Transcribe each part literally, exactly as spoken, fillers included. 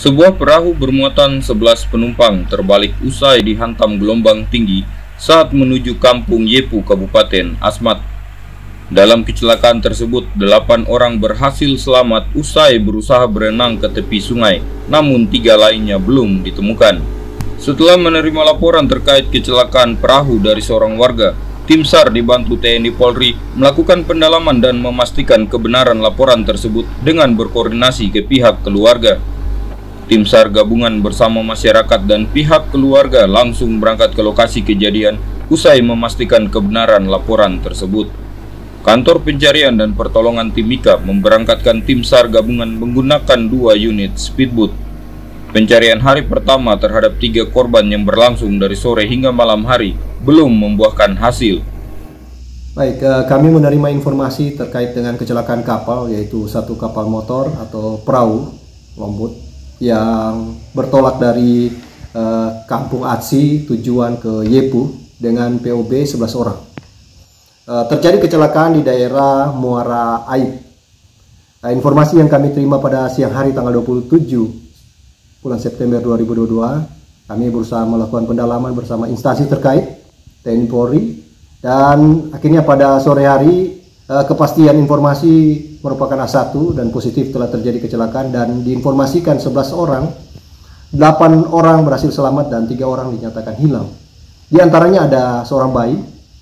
Sebuah perahu bermuatan sebelas penumpang terbalik usai dihantam gelombang tinggi saat menuju kampung Yepu, Kabupaten Asmat. Dalam kecelakaan tersebut, delapan orang berhasil selamat usai berusaha berenang ke tepi sungai, namun tiga lainnya belum ditemukan. Setelah menerima laporan terkait kecelakaan perahu dari seorang warga, tim SAR dibantu T N I Polri melakukan pendalaman dan memastikan kebenaran laporan tersebut dengan berkoordinasi ke pihak keluarga. Tim SAR gabungan bersama masyarakat dan pihak keluarga langsung berangkat ke lokasi kejadian usai memastikan kebenaran laporan tersebut. Kantor Pencarian dan Pertolongan Timika memberangkatkan tim SAR gabungan menggunakan dua unit speedboat. Pencarian hari pertama terhadap tiga korban yang berlangsung dari sore hingga malam hari belum membuahkan hasil. Baik, eh, kami menerima informasi terkait dengan kecelakaan kapal, yaitu satu kapal motor atau perahu lombot yang bertolak dari eh, Kampung Atsi tujuan ke Yepu dengan P O B sebelas orang. Eh, terjadi kecelakaan di daerah Muara Aib. Nah, informasi yang kami terima pada siang hari tanggal dua puluh tujuh bulan September dua ribu dua puluh dua, kami berusaha melakukan pendalaman bersama instansi terkait, T N I Polri, dan akhirnya pada sore hari eh, kepastian informasi merupakan A satu dan positif telah terjadi kecelakaan dan diinformasikan sebelas orang, delapan orang berhasil selamat dan tiga orang dinyatakan hilang. Di antaranya ada seorang bayi.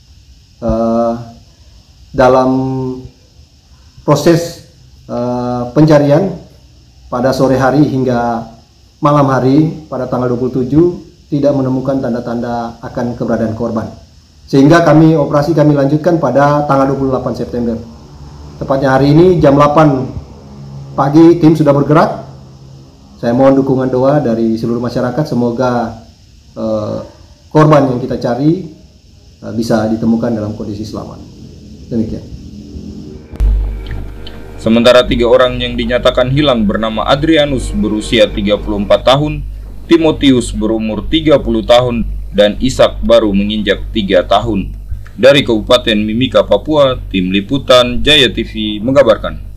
Eh, dalam proses eh, pencarian pada sore hari hingga malam hari pada tanggal dua puluh tujuh tidak menemukan tanda-tanda akan keberadaan korban. Sehingga kami operasi kami lanjutkan pada tanggal dua puluh delapan September. Tepatnya hari ini jam delapan pagi tim sudah bergerak. Saya mohon dukungan doa dari seluruh masyarakat, semoga eh, korban yang kita cari eh, bisa ditemukan dalam kondisi selamat. Demikian. Sementara tiga orang yang dinyatakan hilang bernama Adrianus berusia tiga puluh empat tahun, Timotius berumur tiga puluh tahun, dan Ishak baru menginjak tiga tahun. Dari Kabupaten Mimika, Papua, Tim Liputan Jaya T V mengabarkan.